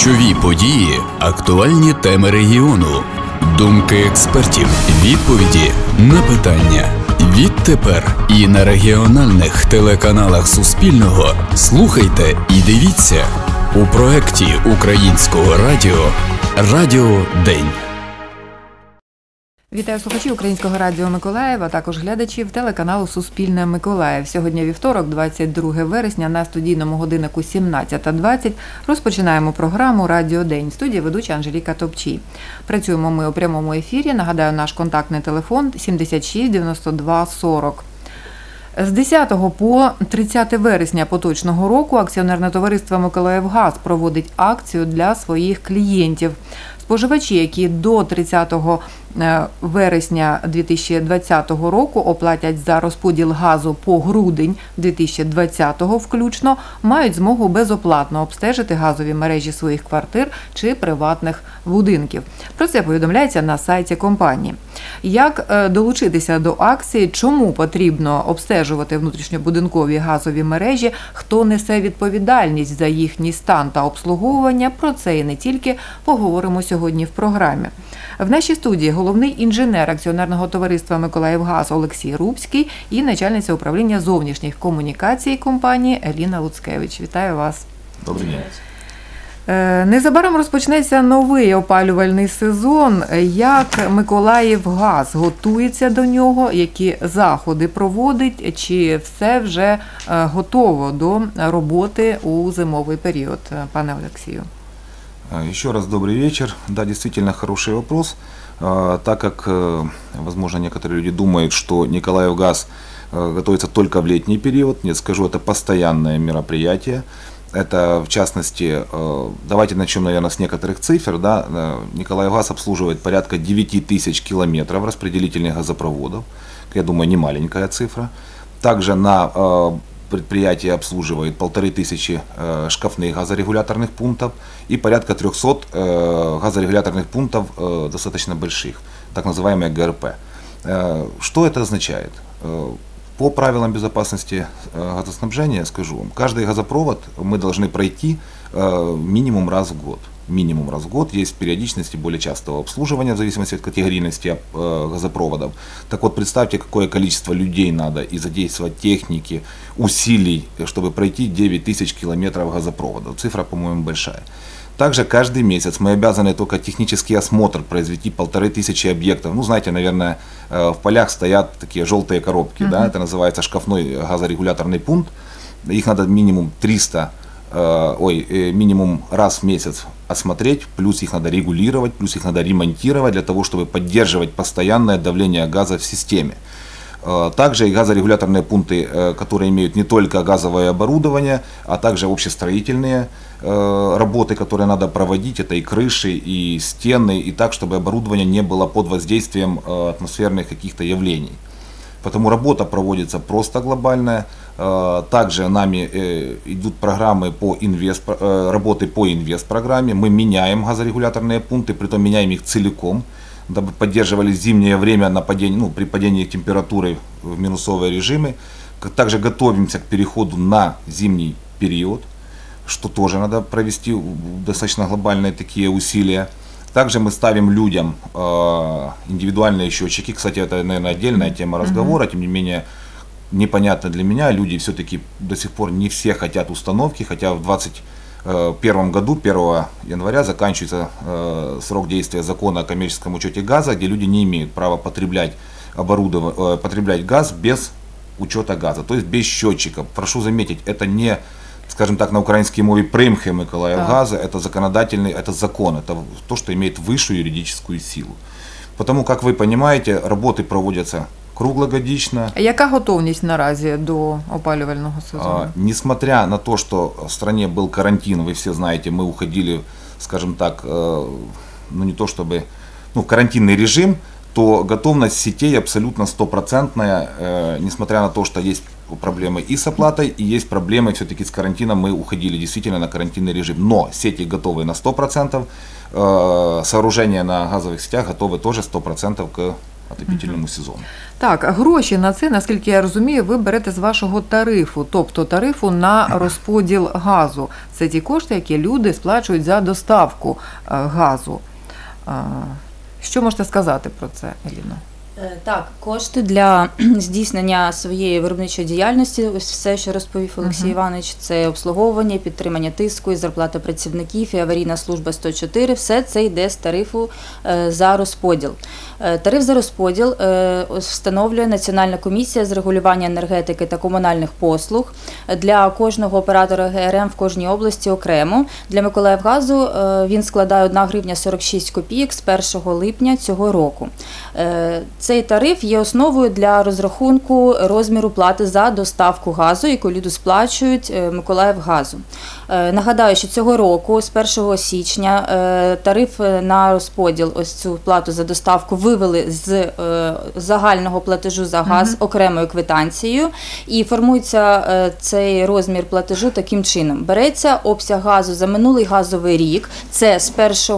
Ключові події, актуальні теми регіону, думки експертів, відповіді на питання. Відтепер і на регіональних телеканалах Суспільного слухайте і дивіться у проєкті Українського радіо «Радіо День». Вітаю слухачів Українського радіо Миколаїв, а також глядачів телеканалу Суспільне Миколаїв. Сьогодні вівторок, 22 вересня, на студійному годиннику 17:20 розпочинаємо програму «Радіо День». В студії ведуча Анжеліка Топчій. Працюємо ми у прямому ефірі. Нагадаю, наш контактний телефон 76 92 40. З 10 по 30 вересня поточного року акціонерне товариство «Миколаївгаз» проводить акцію для своїх клієнтів. Споживачі, які до 30 вересня 2020 року оплатять за розподіл газу по грудень 2020 включно, мають змогу безоплатно обстежити газові мережі своїх квартир чи приватних будинків. Про це повідомляється на сайті компанії. Як долучитися до акції, чому потрібно обстежувати внутрішньобудинкові газові мережі, хто несе відповідальність за їхній стан та обслуговування, про це і не тільки поговоримо сьогодні в програмі. В нашій студії головний інженер акціонерного товариства «Миколаївгаз» Олексій Рубський і начальниця управління зовнішніх комунікацій компанії Еліна Луцкевич. Вітаю вас. Добрий день. Незабаром розпочнеться новий опалювальний сезон. Як «Миколаївгаз» готується до нього, які заходи проводить, чи все вже готово до роботи у зимовий період, пане Олексію? Еще раз добрый вечер. Да, действительно хороший вопрос. Так как, возможно, некоторые люди думают, что «Николаевгаз» готовится только в летний период, нет, скажу, это постоянное мероприятие. Это, в частности, давайте начнем, наверное, с некоторых цифр. Да. «Николаевгаз» обслуживает порядка 9 тысяч километров распределительных газопроводов. Я думаю, не маленькая цифра. Также на предприятие обслуживает 1500 шкафных газорегуляторных пунктов и порядка 300 газорегуляторных пунктов достаточно больших, так называемые ГРП. Что это означает? По правилам безопасности газоснабжения, скажу вам, каждый газопровод мы должны пройти минимум раз в год. Минимум раз в год, есть периодичность и более частого обслуживания в зависимости от категорийности газопроводов. Так вот, представьте, какое количество людей надо и задействовать техники, усилий, чтобы пройти 9 тысяч километров газопроводов. Цифра, по-моему, большая. Также каждый месяц мы обязаны только технический осмотр произвести 1500 объектов. Ну, знаете, наверное, в полях стоят такие желтые коробки, да, это называется шкафной газорегуляторный пункт. Их надо минимум минимум раз в месяц осмотреть, плюс их надо регулировать, плюс их надо ремонтировать для того, чтобы поддерживать постоянное давление газа в системе. Также и газорегуляторные пункты, которые имеют не только газовое оборудование, а также общестроительные работы, которые надо проводить, это и крыши, и стены, и так, чтобы оборудование не было под воздействием атмосферных каких-то явлений. Потому работа проводится просто глобальная. Также нами идут программы работы по инвест-программе. Мы меняем газорегуляторные пункты, притом меняем их целиком, дабы поддерживали зимнее время при падении температуры в минусовые режимы. Также готовимся к переходу на зимний период, что тоже надо провести достаточно глобальные такие усилия. Также мы ставим людям индивидуальные счетчики. Кстати, это, наверное, отдельная тема разговора, тем не менее, непонятно для меня. Люди все-таки до сих пор не все хотят установки, хотя в 2021 году, 1 января, заканчивается срок действия закона о коммерческом учете газа, где люди не имеют права потреблять газ без учета газа, то есть без счетчиков. Прошу заметить, это не, скажем так, на украинской мове примхи Миколаївгаза, это законодательный, это закон, это то, что имеет высшую юридическую силу. Потому, как вы понимаете, работы проводятся круглогодично. А яка готовність наразі до опалювального сезону? Несмотря на то, что в стране был карантин, вы все знаете, мы уходили, скажем так, не то чтобы, в карантинный режим, то готовность сетей абсолютно стопроцентная, несмотря на то, что есть проблемы и с оплатой, и есть проблемы все-таки с карантином, мы уходили действительно на карантинный режим. Но сети готовы на 100%, сооружения на газовых сетях готовы тоже 100% к отопительному сезону. Так, гроші на це, наскільки я розумію, ви берете з вашого тарифу, тобто тарифу на розподіл газу. Це ті кошти, які люди сплачують за доставку газу. Що можете сказати про це, Еліно? Так, кошти для здійснення своєї виробничої діяльності, ось все, що розповів Олексій Іванович, це обслуговування, підтримання тиску, і зарплата працівників, і аварійна служба 104, все це йде з тарифу за розподіл. Тариф за розподіл встановлює Національна комісія з регулювання енергетики та комунальних послуг для кожного оператора ГРМ в кожній області окремо. Для Миколаївгазу він складає 1 гривня 46 копійок з 1 липня цього року. Цей тариф є основою для розрахунку розміру плати за доставку газу, яку люди сплачують Миколаївгазу. Нагадаю, що цього року, з 1 січня, тариф на розподіл, ось цю плату за доставку, вивели з загального платежу за газ окремою квитанцією, і формується цей розмір платежу таким чином. Береться обсяг газу за минулий газовий рік, це з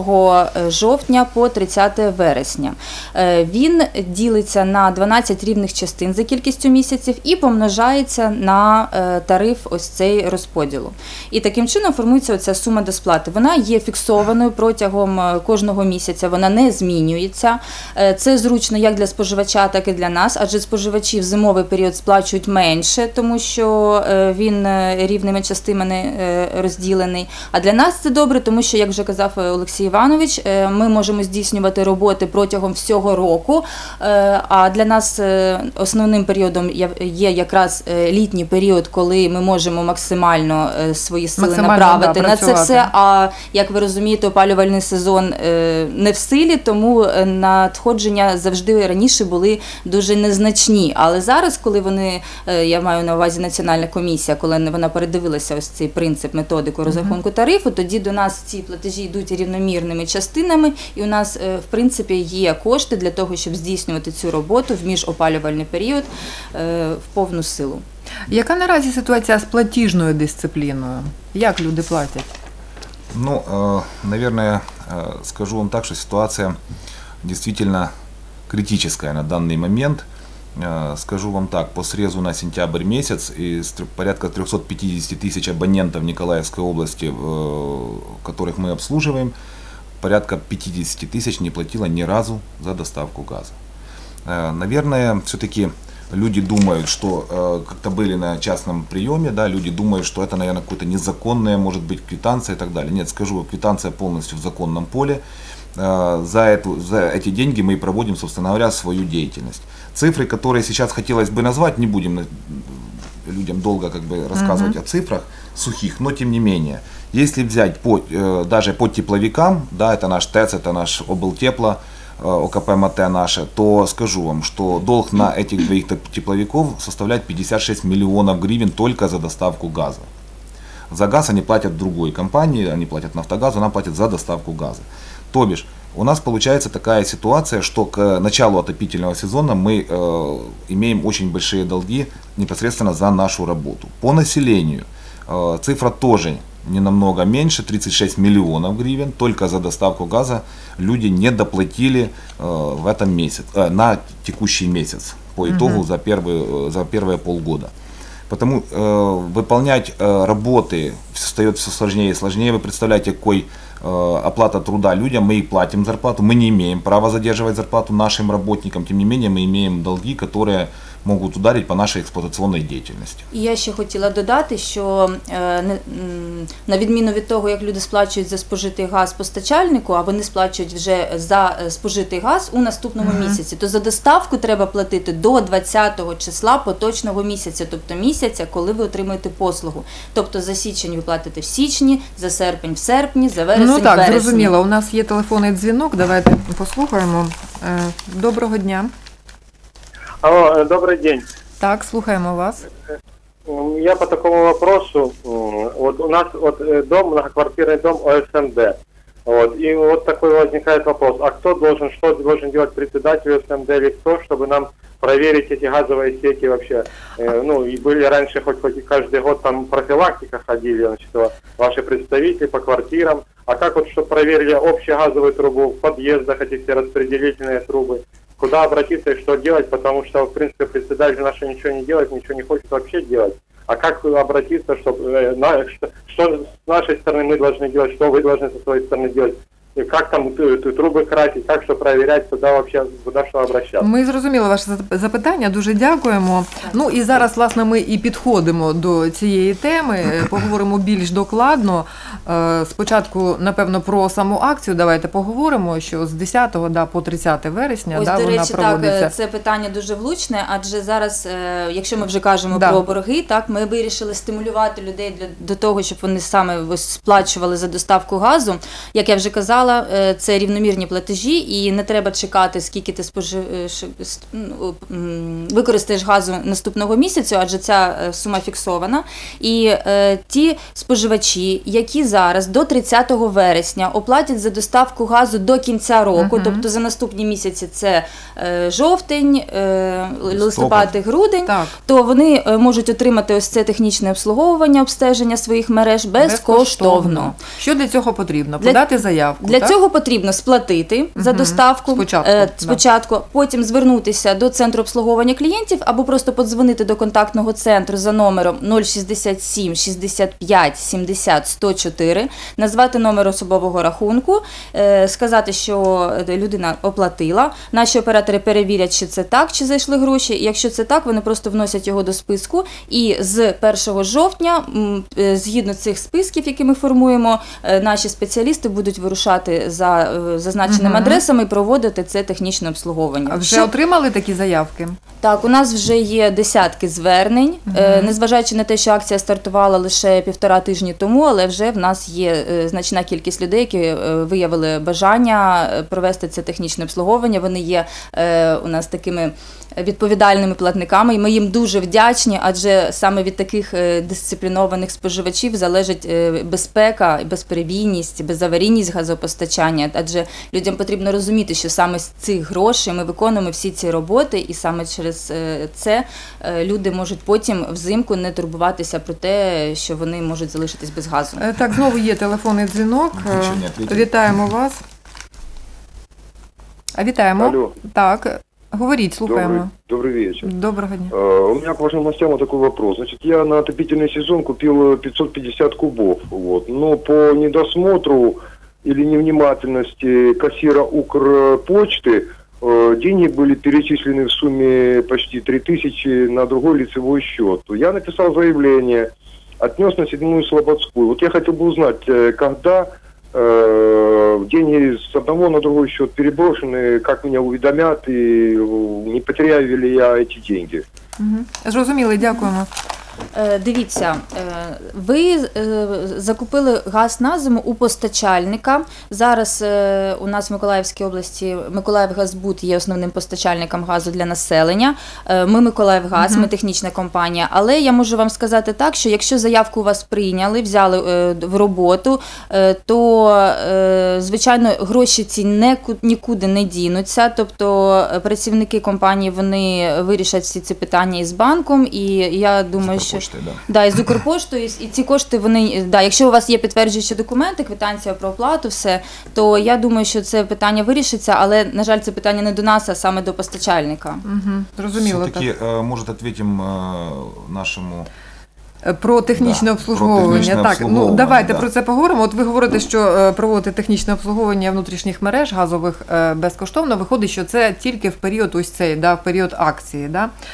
1 жовтня по 30 вересня. Він ділиться на 12 рівних частин за кількістю місяців і помножається на тариф ось цей розподілу. І таким чином формується оця сума до сплати. Вона є фіксованою протягом кожного місяця, вона не змінюється. Це зручно як для споживача, так і для нас, адже споживачі в зимовий період сплачують менше, тому що він рівними частинами розділений. А для нас це добре, тому що, як вже казав Олексій Іванович, ми можемо здійснювати роботи протягом всього року, а для нас основним періодом є якраз літній період, коли ми можемо максимально свої сили направити на це все. А, як ви розумієте, опалювальний сезон не в силі, тому надходження завжди раніше були дуже незначні. Але зараз, коли вони, я маю на увазі Національна комісія, коли вона передивилася ось цей принцип, методику розрахунку тарифу, тоді до нас ці платежі йдуть рівномірними частинами, і у нас, в принципі, є кошти для того, щоб здійснювати цю роботу в міжопалювальний період в повну силу. Яка наразі ситуація з платіжною дисципліною? Як люди платять? Ну, наверное, скажу вам так, что ситуация действительно критическая на данный момент. Скажу вам так, по срезу на сентябрь месяц из порядка 350 тысяч абонентов Николаевской области, которых мы обслуживаем, порядка 50 тысяч не платило ни разу за доставку газа. Наверное, все-таки люди думают, что как-то были на частном приеме, да, люди думают, что это, наверное, какое-то незаконное, может быть, квитанция и так далее. Нет, скажу, квитанция полностью в законном поле. За эти деньги мы и проводим, собственно говоря, свою деятельность. Цифры, которые сейчас хотелось бы назвать, не будем людям долго как бы рассказывать о цифрах сухих, но тем не менее, если взять даже по тепловикам, да, это наш ТЭЦ, это наш облтепло, ОКП МАТ наше, то скажу вам, что долг на этих двоих тепловиков составляет 56 миллионов гривен только за доставку газа. За газ они платят другой компании, они платят Нафтогазу, она платит за доставку газа. То бишь, у нас получается такая ситуация, что к началу отопительного сезона мы имеем очень большие долги непосредственно за нашу работу. По населению цифра тоже не намного меньше, 36 миллионов гривен, только за доставку газа люди не доплатили в этом месяце, на текущий месяц, по итогу за первые полгода. Потому выполнять работы стает все сложнее и сложнее. Вы представляете, какой оплата труда людям, мы и платим зарплату, мы не имеем права задерживать зарплату нашим работникам, тем не менее мы имеем долги, которые можуть ударити по нашій експлуатаційній діяльності. І я ще хотіла додати, що на відміну від того, як люди сплачують за спожитий газ постачальнику, а вони сплачують вже за спожитий газ у наступному місяці, то за доставку треба платити до 20-го числа поточного місяця, тобто місяця, коли ви отримуєте послугу. Тобто за січень ви платите в січні, за серпень в серпні, за вересень в вересні. Ну так, зрозуміло. У нас є телефонний дзвінок, давайте послухаємо. Доброго дня. Алло, добрый день. Так, слухаємо вас. Я по такому вопросу. Вот у нас дом, многоквартирный дом ОСМД. Вот, и вот такой возникает вопрос. А кто должен, что должен делать председатель ОСМД или кто, чтобы нам проверить эти газовые сети вообще? Ну, и были раньше, хоть каждый год там профилактика ходили, значит, ваши представители по квартирам. А как вот, чтобы проверили общую газовую трубу, в подъездах эти все распределительные трубы? куда обратиться и что делать, потому что, в принципе, председатель наш ничего не делает, ничего не хочет вообще делать. А как обратиться, чтобы, что с нашей стороны мы должны делать, что вы должны со своей стороны делать? І як там труби красити, як що перевіряти, куди що обращатися. Ми зрозуміли ваше запитання, дуже дякуємо. Ну і зараз, власне, ми і підходимо до цієї теми, поговоримо більш докладно. Спочатку, напевно, про саму акцію давайте поговоримо, що з 10 по 30 вересня Ось, вона до речі, проводиться. Так, це питання дуже влучне, адже зараз, якщо ми вже кажемо про борги, так, ми вирішили стимулювати людей до того, щоб вони саме сплачували за доставку газу. Як я вже казала, це рівномірні платежі, і не треба чекати, скільки ти використаєш газу наступного місяця, адже ця сума фіксована. І ті споживачі, які зараз до 30 вересня оплатять за доставку газу до кінця року, тобто за наступні місяці це жовтень, листопад і грудень, то вони можуть отримати ось це технічне обслуговування, обстеження своїх мереж безкоштовно. Що для цього потрібно? Подати заявку? Для цього потрібно сплатити за доставку спочатку, потім звернутися до центру обслуговування клієнтів або просто подзвонити до контактного центру за номером 067 65 70 104, назвати номер особового рахунку, сказати, що людина оплатила. Наші оператори перевірять, чи це так, чи зайшли гроші. І якщо це так, вони просто вносять його до списку. І з 1 жовтня, згідно цих списків, які ми формуємо, наші спеціалісти будуть вирушати за зазначеними адресами і проводити це технічне обслуговування. А вже отримали такі заявки? Так, у нас вже є десятки звернень, незважаючи на те, що акція стартувала лише 1,5 тижні тому, але вже в нас є значна кількість людей, які виявили бажання провести це технічне обслуговування. Вони є у нас такими відповідальними платниками, і ми їм дуже вдячні, адже саме від таких дисциплінованих споживачів залежить безпека, безперебійність, безаварійність газопостачання, адже людям потрібно розуміти, що саме з цих грошей ми виконуємо всі ці роботи, і саме через це люди можуть потім взимку не турбуватися про те, що вони можуть залишитись без газу. Так, знову є телефонний дзвінок. Вітаємо вас. Вітаємо. Алло. Так. Говорить, слухаємо. Добрый вечер. Доброго дня. У меня к вашим гостям такой вопрос. Значит, я на отопительный сезон купил 550 кубов. Вот. Но по недосмотру или невнимательности кассира Укрпочты деньги были перечислены в сумме почти 3000 на другой лицевой счет. Я написал заявление, отнес на 7-ю Слободскую. Вот я хотел бы узнать, когда деньги с одного на другой счет переброшены, как меня уведомят, и не потеряю ли я эти деньги. Зрозуміли, дякуємо. Дивіться, ви закупили газ на зиму у постачальника. Зараз у нас в Миколаївській області Миколаївгазбуд є основним постачальником газу для населення. Ми Миколаївгаз, ми технічна компанія. Але я можу вам сказати так, що якщо заявку у вас прийняли, взяли в роботу, то, звичайно, гроші ці нікуди не дінуться. Тобто працівники компанії, вони вирішать всі ці питання із банком, і я думаю, що і з Укрпоштою, і ці кошти, вони, якщо у вас є підтверджуючі документи, квитанція про оплату, все, то я думаю, що це питання вирішиться, але, на жаль, це питання не до нас, а саме до постачальника. Зрозуміло. Все-таки, може, відповімо нашому... Про технічне обслуговування. Так, ну давайте про це поговоримо. От ви говорите, що проводити технічне обслуговування внутрішніх мереж газових безкоштовно. Виходить, що це тільки в період ось цей, в період акції.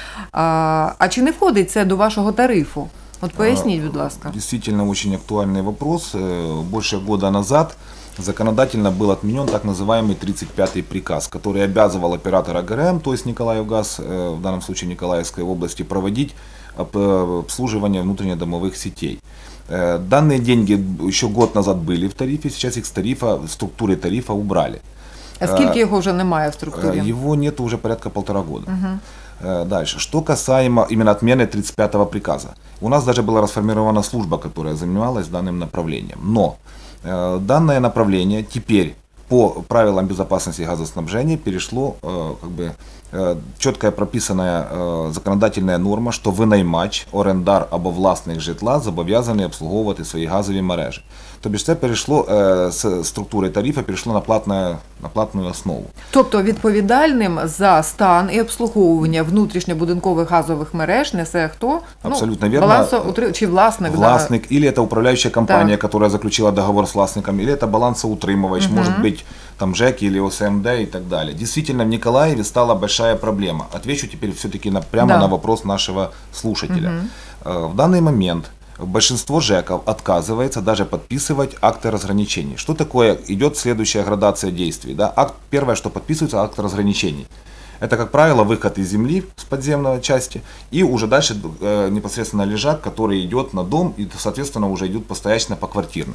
А чи не входить це до вашого тарифу? От поясніть, будь ласка. Действительно, очень актуальный вопрос. Больше года назад законодательно был отменен так называемый 35-й приказ, который обязывал оператора ГРМ, то есть Николаевгаз, в данном случае Николаевской области, проводить обслуживание внутреннедомовых сетей. Данные деньги еще год назад были в тарифе, сейчас их с тарифа, в структуре тарифа убрали. А скільки його вже немає в структурі? Его нет уже порядка 1,5 года. Дальше. Что касаемо именно отмены 35-го приказа. У нас даже была расформирована служба, которая занималась данным направлением. Но данное направление теперь по правилам безопасности газоснабжения перешло четкая прописанная законодательная норма, що винаймач, орендар або власник житла зобов'язаний обслуговувати свої газові мережі. Тобто це перейшло з структури тарифу, перейшло на платну основу. Тобто відповідальним за стан і обслуговування внутрішньобудинкових газових мереж несе хто? Абсолютно верно. Чи власник? Власник, да. Или это управляющая компания, так, которая заключила договор с властником, или это балансоутримывач, может быть там ЖЭК или ОСМД и так далее. Действительно, в Николаеве стала большая проблема. Отвечу теперь все-таки прямо на вопрос нашего слушателя. В данный момент большинство ЖЭКов отказывается даже подписывать акты разграничений. Что такое? Идет следующая градация действий. Да? Первое, что подписывается, акт разграничений. Это, как правило, выход из земли с подземной части, и уже дальше непосредственно лежак, который идет на дом, и, соответственно, уже идет постоянно поквартирно.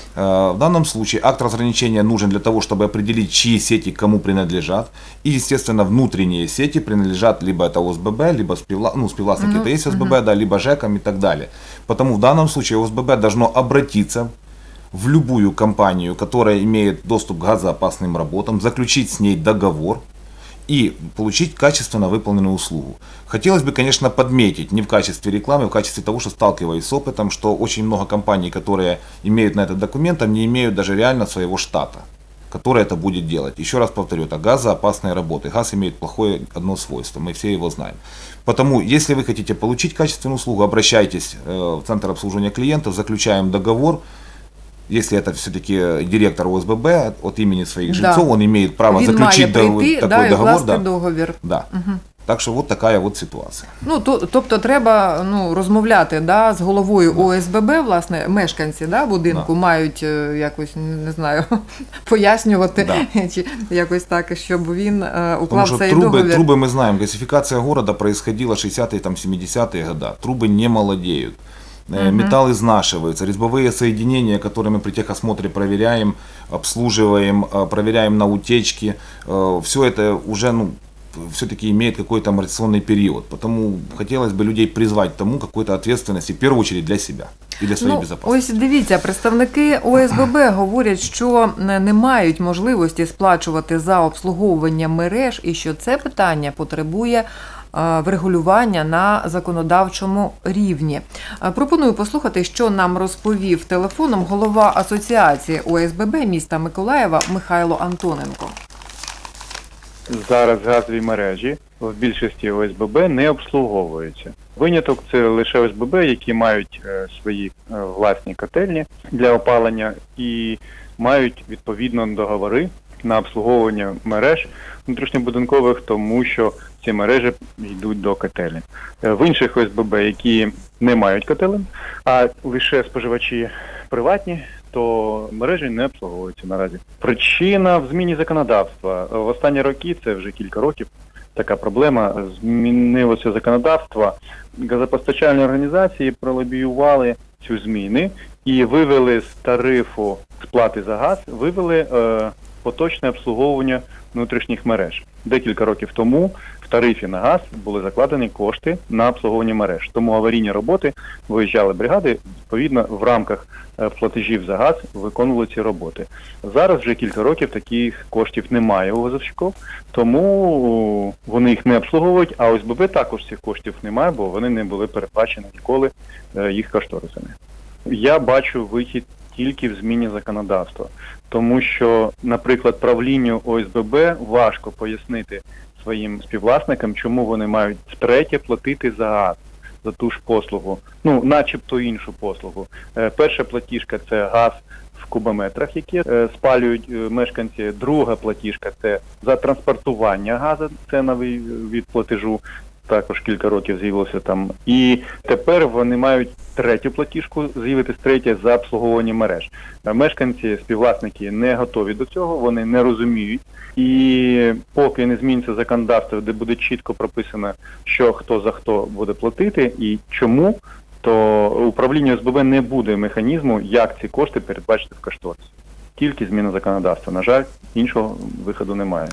В данном случае акт разграничения нужен для того, чтобы определить, чьи сети кому принадлежат, и, естественно, внутренние сети принадлежат либо это ОСББ, либо співвласники это есть ОСББ, да, либо ЖЭКам и так далее. Потому в данном случае ОСББ должно обратиться в любую компанию, которая имеет доступ к газоопасным работам, заключить с ней договор, и получить качественно выполненную услугу. Хотелось бы, конечно, подметить, не в качестве рекламы, в качестве того, что сталкиваюсь с опытом, что очень много компаний, которые имеют на это документы, не имеют даже реально своего штата, который это будет делать. Еще раз повторю, это газоопасные работы. Газ имеет плохое одно свойство, мы все его знаем. Потому, если вы хотите получить качественную услугу, обращайтесь в Центр обслуживания клиентов, заключаем договор. Если это все-таки директор ОСББ от имени своих жильцов, он имеет право заключить такой договор. Договір. Да. Так що от така от ситуація. Ну, тобто треба розмовляти з головою ОСББ, власне, мешканці будинку мають якось, не знаю, пояснювати, чи якось так, щоб він уклав цей договір. Трубы мы знаем, газификация города происходила в 60-е, 70-е годы. Трубы не молодеют. Металл изнашивается, резьбовые соединения, которые мы при техосмотре проверяем, обслуживаем, проверяем на утечки, все это уже все-таки имеет какой-то амортизационный период. Потому хотелось бы людей призвать к тому какой-то ответственности, в первую очередь для себя і для своєї безпеки. Ось дивіться, представники ОСББ говорять, що не мають можливості сплачувати за обслуговування мереж і що це питання потребує врегулювання на законодавчому рівні. Пропоную послухати, що нам розповів телефоном голова Асоціації ОСББ міста Миколаєва Михайло Антоненко. Зараз газові мережі в більшості ОСББ не обслуговуються. Виняток – це лише ОСББ, які мають свої власні котельні для опалення і мають відповідно договори на обслуговування мереж внутрішньобудинкових, тому що ці мережі йдуть до котелень. В інших ОСББ, які не мають котелень, а лише споживачі приватні, то мережі не обслуговуються наразі. Причина в зміні законодавства. В останні роки, це вже кілька років, така проблема, змінилося законодавство. Газопостачальні організації пролобіювали цю зміни і вивели з тарифу сплати за газ, вивели поточне обслуговування внутрішніх мереж. Декілька років тому в тарифі на газ були закладені кошти на обслуговування мереж. Тому аварійні роботи виїжджали бригади, відповідно, в рамках платежів за газ виконували ці роботи. Зараз вже кілька років таких коштів немає у газовщиків, тому вони їх не обслуговують, а ОСББ також цих коштів немає, бо вони не були передбачені ніколи їх кошторисами. Я бачу вихід тільки в зміні законодавства, тому що, наприклад, правлінню ОСББ важко пояснити своїм співвласникам, чому вони мають втретє платити за газ, за ту ж послугу, начебто іншу послугу. Перша платіжка – це газ в кубометрах, які спалюють мешканці. Друга платіжка – це за транспортування газу, це новий від платежу. Також кілька років з'явилося там. І тепер вони мають третю платіжку, з'явитись третя за обслуговування мереж. Мешканці, співвласники не готові до цього, вони не розуміють. І поки не зміниться законодавство, де буде чітко прописано, що хто за хто буде платити і чому, то управління ОСББ не буде механізму, як ці кошти передбачити в кошторисі. Тільки зміна законодавства. На жаль, іншого виходу немає.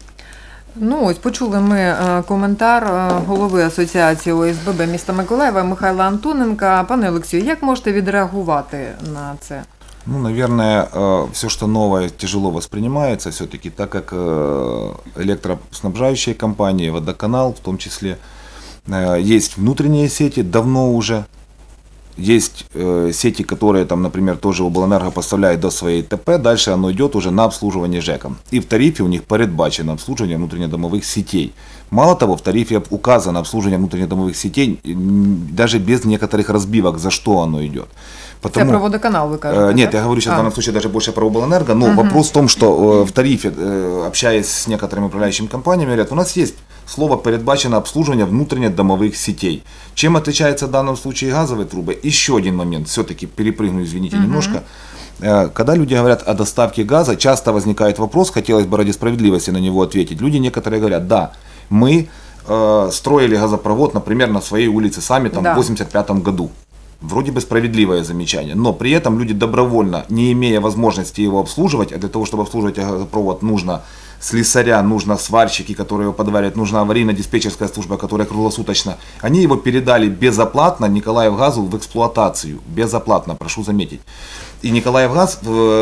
Ось почули ми коментар голови Асоціації ОСББ міста Миколаєва Михайла Антоненка. Пане Олексію, як можете відреагувати на це? Ну, наверное, все, что новое, тяжело воспринимается все-таки, так как электроснабжающие компании, водоканал в том числе, есть внутренние сети давно уже, есть сети, которые, там, например, тоже облэнерго поставляет до своей ТП, дальше оно идет уже на обслуживание ЖЭКом. И в тарифе у них передбачено обслуживание внутреннедомовых сетей. Мало того, в тарифе указано обслуживание внутреннедомовых сетей даже без некоторых разбивок, за что оно идет. Потому, это про водоканал вы кажете? Нет, я говорю сейчас в данном случае даже больше про облэнерго, но вопрос в том, что в тарифе, общаясь с некоторыми управляющими компаниями, говорят, у нас есть слово передбачено обслуживание внутреннедомовых сетей. Чем отличается в данном случае газовые трубы? Еще один момент, все-таки перепрыгну, извините, немножко. Когда люди говорят о доставке газа, часто возникает вопрос, хотелось бы ради справедливости на него ответить. Люди некоторые говорят, да, мы строили газопровод, например, на своей улице сами там, в 1985 году. Вроде бы справедливое замечание, но при этом люди добровольно, не имея возможности его обслуживать, а для того, чтобы обслуживать газопровод, нужно слесаря, нужно сварщики, которые его подварят, нужна аварийно-диспетчерская служба, которая круглосуточно. Они его передали безоплатно Николаевгазу в эксплуатацию. Безоплатно, прошу заметить. И Николаевгаз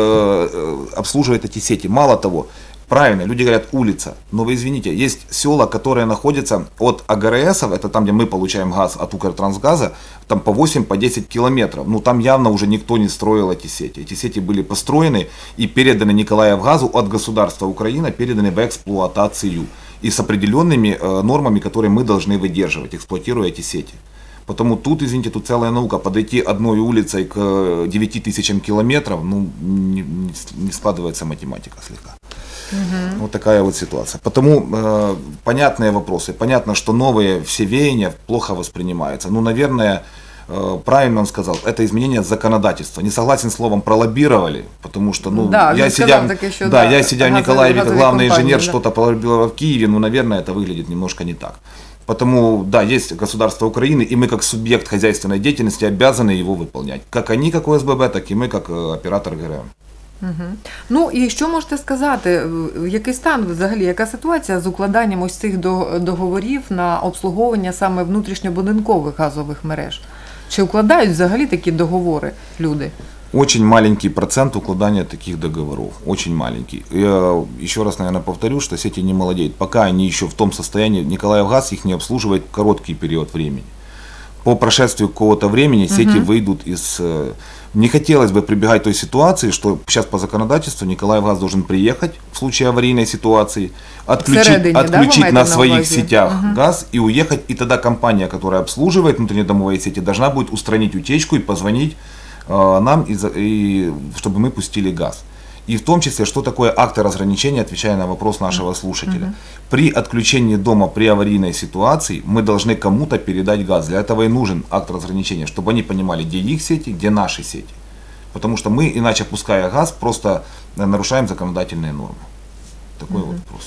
обслуживает эти сети. Мало того, правильно, люди говорят улица, но вы извините, есть села, которые находятся от АГРСов, это там, где мы получаем газ от Укртрансгаза, там по 8-10 километров. Ну там явно уже никто не строил эти сети. Эти сети были построены и переданы Николаевгазу от государства Украина, переданы в эксплуатацию. И с определенными нормами, которые мы должны выдерживать, эксплуатируя эти сети. Потому тут, извините, тут целая наука. Подойти одной улицей к 9000 километров, ну не складывается математика слегка. Вот такая вот ситуация. Потому понятные вопросы. Понятно, что новые все веяния плохо воспринимаются. Ну, наверное, правильно он сказал, это изменение законодательства. Не согласен с словом пролоббировали, потому что, ну, я сидя в Николаеве, как главный инженер, что-то пролоббировал в Киеве, ну, наверное, это выглядит немножко не так. Потому, да, есть государство Украины, и мы как субъект хозяйственной деятельности обязаны его выполнять. Как они, как ОСББ, так и мы, как оператор ГРМ. Ну і що можете сказати, який стан взагалі, яка ситуація з укладанням ось цих договорів на обслуговування саме внутрішньобудинкових газових мереж? Чи укладають взагалі такі договори люди? Очень маленький процент укладания таких договоров, очень маленький. Я еще раз, наверное, повторю, что сети не молодеют. Пока они еще в том состоянии, Николаевгаз их не обслуживает короткий период времени. По прошествию какого-то времени сети выйдут из... Не хотелось бы прибегать к той ситуации, что сейчас по законодательству Николаевгаз должен приехать в случае аварийной ситуации, отключить на своих сетях газ и уехать. И тогда компания, которая обслуживает внутреннедомовые сети, должна будет устранить утечку и позвонить нам, чтобы мы пустили газ. И в том числе, что такое акты разграничения, отвечая на вопрос нашего слушателя. При отключении дома при аварийной ситуации мы должны кому-то передать газ. Для этого и нужен акт разграничения, чтобы они понимали, где их сети, где наши сети. Потому что мы, иначе пуская газ, просто нарушаем законодательные нормы. Такой вот вопрос.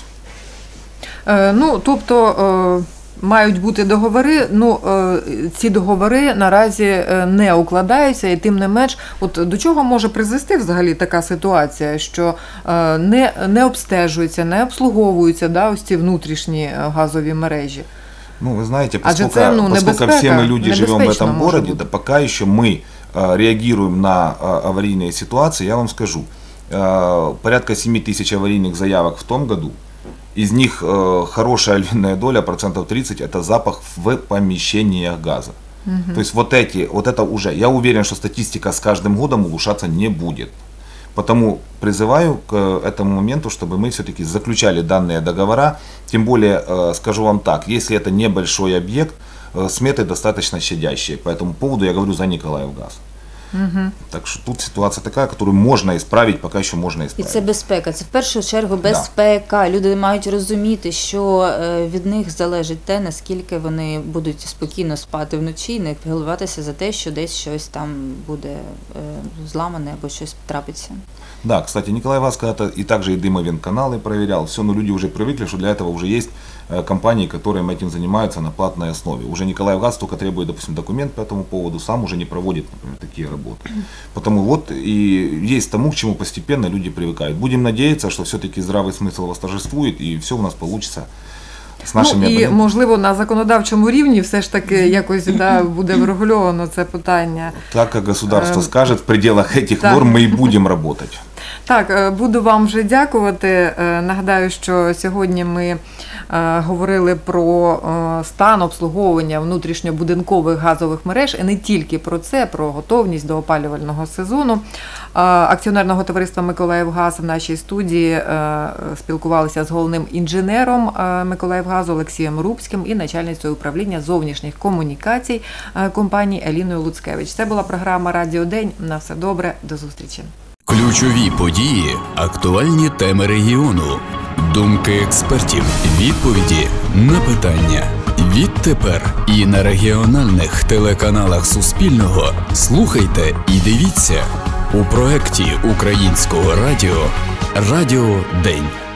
Ну, тобто... Мають бути договори, ну ці договори наразі не укладаються, і тим не менш, от до чого може призвести взагалі така ситуація, що не обстежуються, не обслуговуються, да, ось ці внутрішні газові мережі? Ну, вы знаете, поскольку все мы люди живем в этом городе, да, пока еще мы реагируем на аварийные ситуации, я вам скажу, порядка 7000 аварийных заявок в том году. Из них хорошая львиная доля, 30%, это запах в помещениях газа. То есть вот это уже, я уверен, что статистика с каждым годом улучшаться не будет. Потому призываю к этому моменту, чтобы мы все-таки заключали данные договора. Тем более, скажу вам так, если это небольшой объект, сметы достаточно щадящие. По этому поводу я говорю за Николаевгаз. Так що тут ситуація така, яку можна ісправити, поки що можна ісправити. І це безпека, це в першу чергу безпека. Да. Люди мають розуміти, що від них залежить те, наскільки вони будуть спокійно спати вночі і не хвилюватися за те, що десь щось там буде зламане або щось трапиться. Да, кстати, Николаевгаз когда-то и также и дымовент-каналы проверял. Все, но люди уже привыкли, что для этого уже есть компании, которые этим занимаются на платной основе. Уже Николаевгаз только требует, допустим, документ по этому поводу, сам уже не проводит, например, такие работы. Потому вот и есть тому, к чему постепенно люди привыкают. Будем надеяться, что все-таки здравый смысл восторжествует и все у нас получится з нашими і, абонентами. можливо, на законодавчому рівні все ж таки якось буде врегульовано це питання. Так, як государство скаже, в пределах цих так. норм ми і будемо працювати. Так, буду вам вже дякувати. Нагадаю, що сьогодні ми говорили про стан обслуговування внутрішньобудинкових газових мереж і не тільки про це, про готовність до опалювального сезону. Акціонерного товариства «Миколаївгаз» в нашій студії спілкувалися з головним інженером «Миколаївгазу» Олексієм Рубським і начальницею управління зовнішніх комунікацій компанії Еліною Луцкевич. Це була програма «Радіо День». На все добре, до зустрічі. Ключові події, актуальні теми регіону, думки експертів, відповіді на питання. Відтепер і на регіональних телеканалах Суспільного слухайте і дивіться у проєкті Українського радіо «Радіо День».